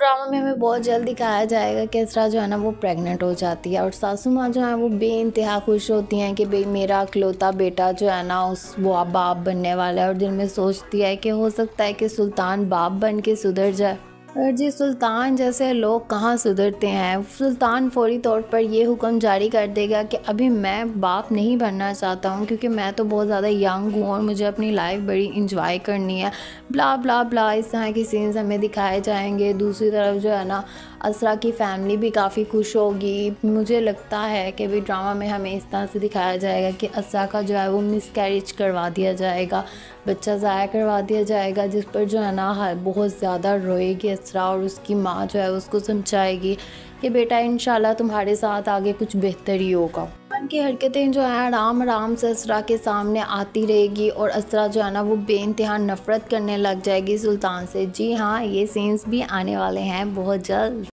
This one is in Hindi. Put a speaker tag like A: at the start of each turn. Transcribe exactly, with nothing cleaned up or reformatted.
A: ड्रामा में हमें बहुत जल्द दिखाया जाएगा कि इसरा जो है ना वो प्रेग्नेंट हो जाती है और सासू माँ जो है वो बेइंतहा खुश होती हैं कि भाई मेरा इकलौता बेटा जो है ना उस वो बाप बनने वाला है, और दिल में सोचती है कि हो सकता है कि सुल्तान बाप बन के सुधर जाए। और जी सुल्तान जैसे लोग कहाँ सुधरते हैं। सुल्तान फौरी तौर पर ये हुक्म जारी कर देगा कि अभी मैं बाप नहीं बनना चाहता हूँ, क्योंकि मैं तो बहुत ज़्यादा यंग हूँ और मुझे अपनी लाइफ बड़ी इंजॉय करनी है। ब्ला ब्ला ब्ला इस तरह के सीन्स हमें दिखाए जाएंगे। दूसरी तरफ जो है ना असरा की फैमिली भी काफ़ी खुश होगी। मुझे लगता है कि भी ड्रामा में हमें इस तरह से दिखाया जाएगा कि असरा का जो है वो मिसकैरेज करवा दिया जाएगा, बच्चा ज़ाया करवा दिया जाएगा, जिस पर जो है ना हर बहुत ज़्यादा रोएगी असरा और उसकी माँ जो है उसको समझाएगी कि बेटा इंशाल्लाह तुम्हारे साथ आगे कुछ बेहतर ही होगा। उनकी हरकतें जो है आराम आराम से असरा के सामने आती रहेगी और असरा जो है ना वो बेइंतहा नफ़रत करने लग जाएगी सुल्तान से। जी हाँ, ये सीन्स भी आने वाले हैं बहुत जल्द।